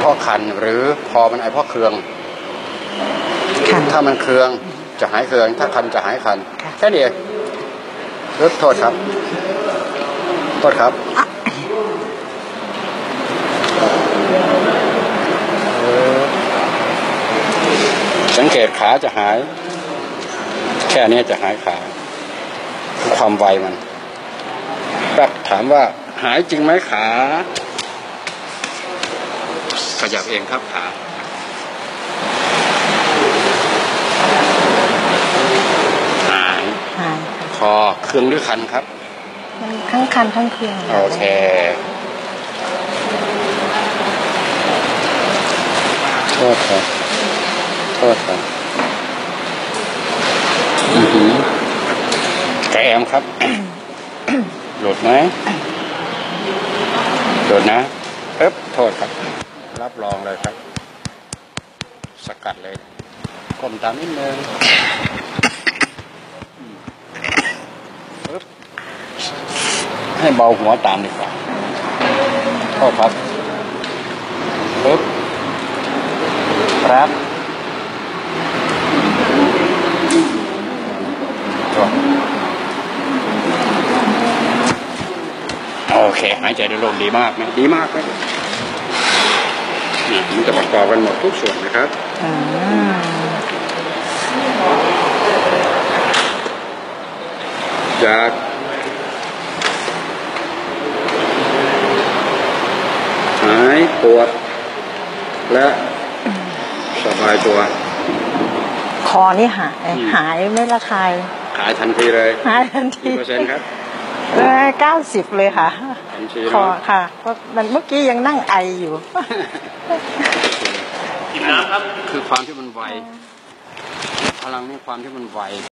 เพราะคันหรือคอมันไอเพราะเคืองถ้ามันเคืองจะหายเคืองถ้าคันจะหายคันแค่นี้เองโทษครับโทษครับสังเกตขาจะหายแค่นี้จะหายขาความไวมันแบบถามว่าหายจริงไหมขาขยับเองครับขาหายคอเคืองหรือคันครับมันทั้งคันทั้งเคืองโอเคโทษครับโทษครับกระแอมครับหลุดไหมหลุดนะโทษครับรับรองเลยครับสกัดเลยก้มตามนิดนึงให้เบาหัวตามดีกว่าโทษครับครับโอเคหายใจได้ลงดีมากไหมดีมากไหมมันจะประกอบกันหมดทุกส่วนนะครับจากหายปวดและสบายตัวคอนี่หายไม่ระคายหายทันทีเลยหายทันทีกี่เปอร์เซ็นต์ครับ 90เลยค่ะคอค่ะเพราะมันเมื่อกี้ยังนั่งไออยู่กินน้ำครับคือความที่มันไวพลังนี่ความที่มันไว